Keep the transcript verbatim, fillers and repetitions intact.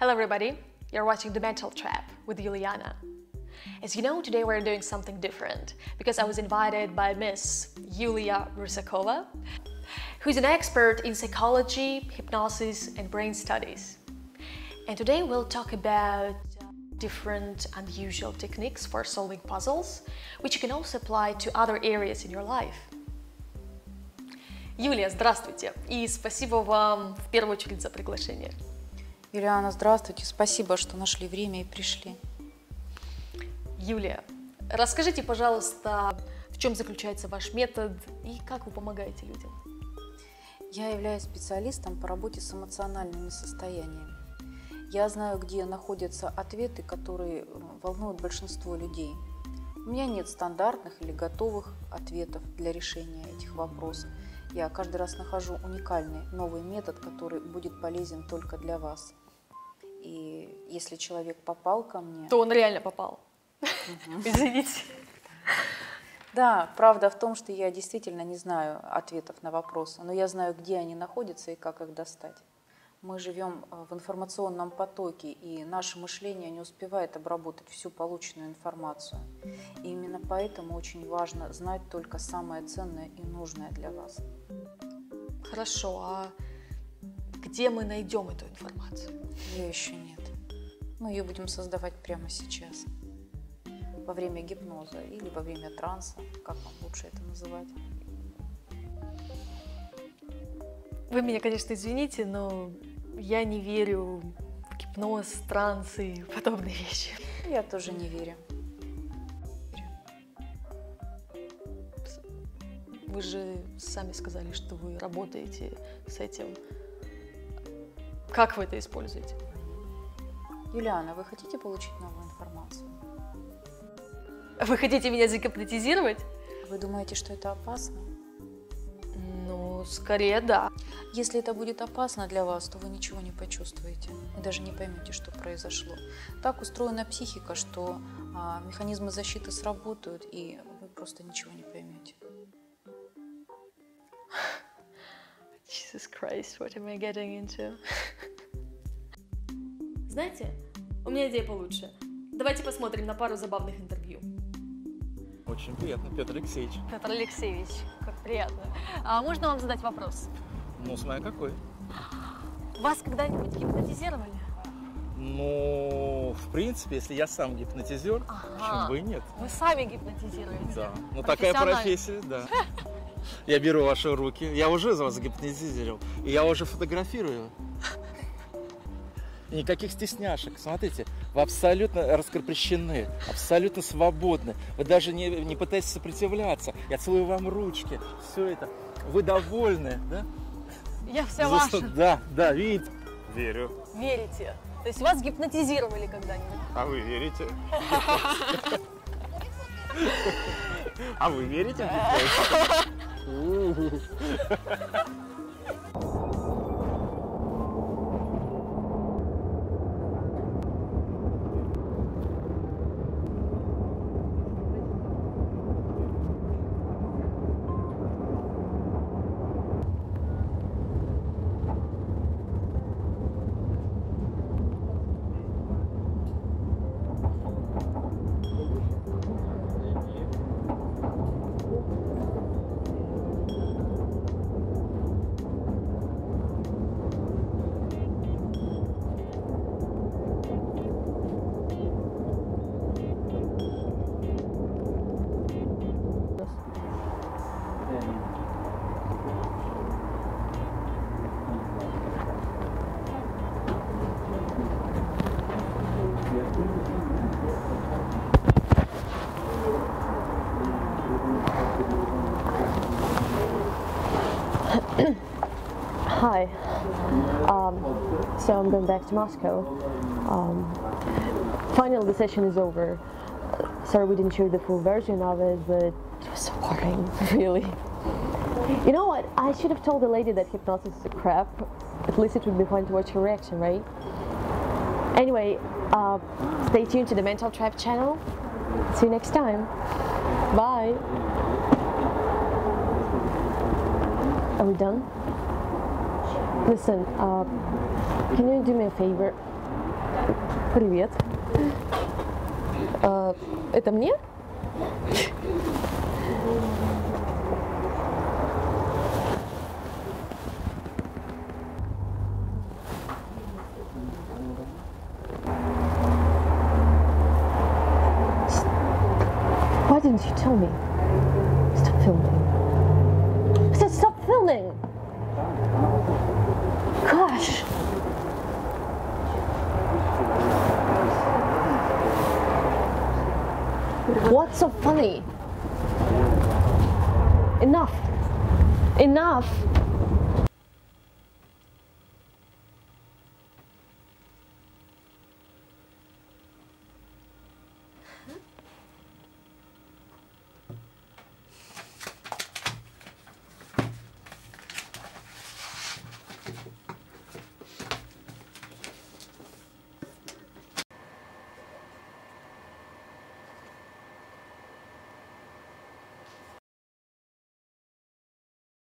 Hello everybody, you're watching The Mental Trap with Juliana. As you know, today we're doing something different because I was invited by Miss Yulia Rusakova, who's an expert in psychology, hypnosis and brain studies. And today we'll talk about different unusual techniques for solving puzzles, which you can also apply to other areas in your life. Юлия, здравствуйте, и спасибо вам в первую очередь за приглашение. Юлиана, здравствуйте, спасибо, что нашли время и пришли. Юлия, расскажите, пожалуйста, в чем заключается ваш метод и как вы помогаете людям? Я являюсь специалистом по работе с эмоциональными состояниями. Я знаю, где находятся ответы, которые волнуют большинство людей. У меня нет стандартных или готовых ответов для решения этих вопросов. Я каждый раз нахожу уникальный новый метод, который будет полезен только для вас. И если человек попал ко мне... То он реально попал. Извините. Да, правда в том, что я действительно не знаю ответов на вопросы, но я знаю, где они находятся и как их достать. Мы живем в информационном потоке, и наше мышление не успевает обработать всю полученную информацию. И именно поэтому очень важно знать только самое ценное и нужное для вас. Хорошо, а где мы найдем эту информацию? Ее еще нет. Мы ее будем создавать прямо сейчас. Во время гипноза или во время транса, как вам лучше это называть. Вы меня, конечно, извините, но я не верю в гипноз, транс и подобные вещи. Я тоже не верю. Вы же сами сказали, что вы работаете с этим. Как вы это используете? Юлиана, вы хотите получить новую информацию? Вы хотите меня загипнотизировать? Вы думаете, что это опасно? Ну, скорее да. Если это будет опасно для вас, то вы ничего не почувствуете и даже не поймете, что произошло. Так устроена психика, что а, механизмы защиты сработают, и вы просто ничего не поймете. Jesus Christ, what am I getting into? Знаете, у меня идея получше. Давайте посмотрим на пару забавных интервью. Очень приятно, Петр Алексеевич. Петр Алексеевич, как приятно. А можно вам задать вопрос? Ну, смотря какой. Вас когда-нибудь гипнотизировали? Ну, в принципе, если я сам гипнотизер, Ага. почему бы и нет? Вы сами гипнотизируете? Да, ну такая профессия, да. Я беру ваши руки, я уже вас гипнотизировал, и я уже фотографирую. И никаких стесняшек. Смотрите, вы абсолютно раскрепощены, абсолютно свободны. Вы даже не, не пытаетесь сопротивляться. Я целую вам ручки. Все это. Вы довольны, да? Я вся За- ваша. Да, да, видите? Верю. Верите? То есть вас гипнотизировали когда-нибудь? А вы верите? А вы верите в гипноз? Hi, um, so I'm going back to Moscow. Um, finally, the session is over. Sorry we didn't show the full version of it, but it was so boring, really. You know what? I should have told the lady that hypnosis is a crap. At least it would be fun to watch her reaction, right? Anyway, uh, stay tuned to the Mental Trap channel. See you next time. Bye. Are we done? Listen, uh, can you do me a favor? Привет. А, это мне? Why didn't you tell me? Stop filming. I said stop filming! Gosh! What's so funny? Enough! Enough!